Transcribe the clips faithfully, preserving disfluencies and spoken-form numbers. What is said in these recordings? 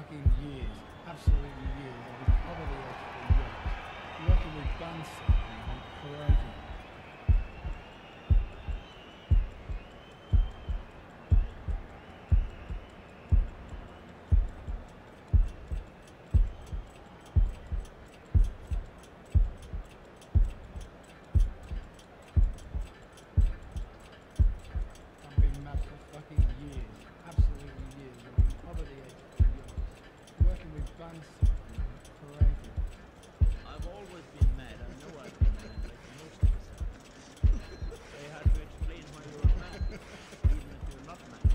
fucking years, absolutely years. I've been poverty edge for years, working with gun safety and parading. I've been mad for fucking years, absolutely years. I've been poverty edge for years, working with gun safety and parading. I've always been mad. I know I've been mad, like most of us. They had to explain why you're mad, even if you're not mad.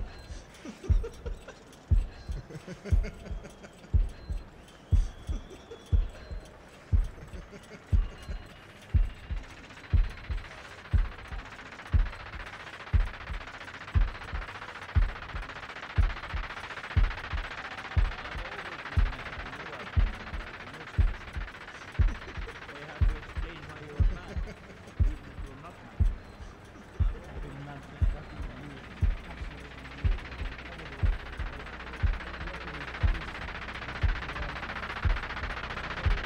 They had to explain why you're mad, even if you're not mad. I've been mad for fucking years, absolutely years. I've been poverty edge for years, working with gun safety and parading.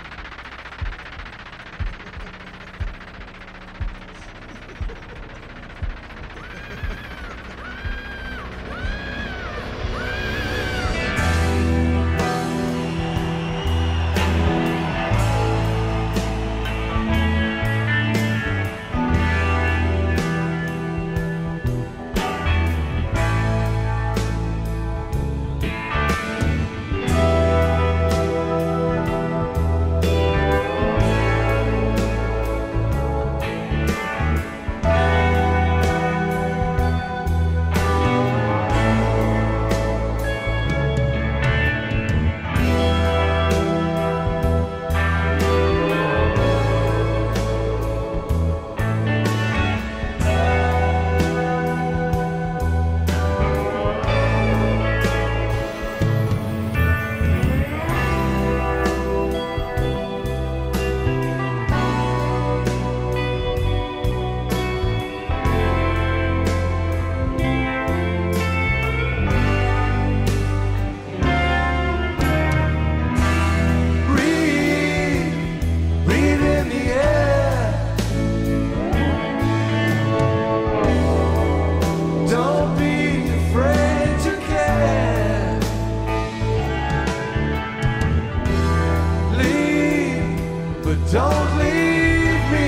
Don't leave me.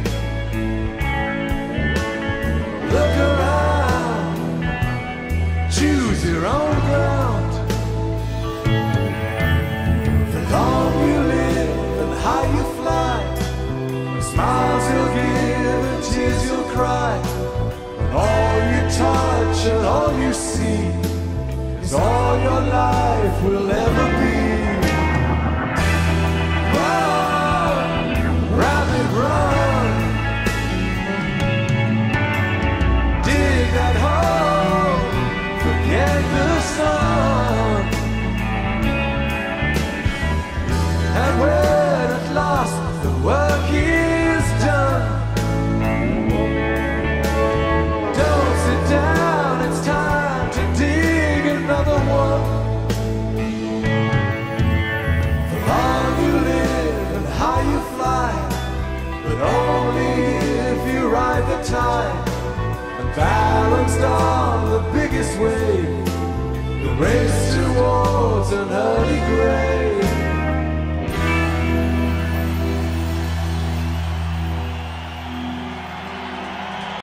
Look around, choose your own ground. The long you live and high you fly, the smiles you'll give and tears you'll cry. And all you touch and all you see is all your life will ever be. Rapid run, dig that hole, forget the sun. And when at last the work is done, don't sit down, it's time to dig another one. The long you live and high you fly, but only if you ride the tide and balanced on the biggest wave, the race towards an early grave.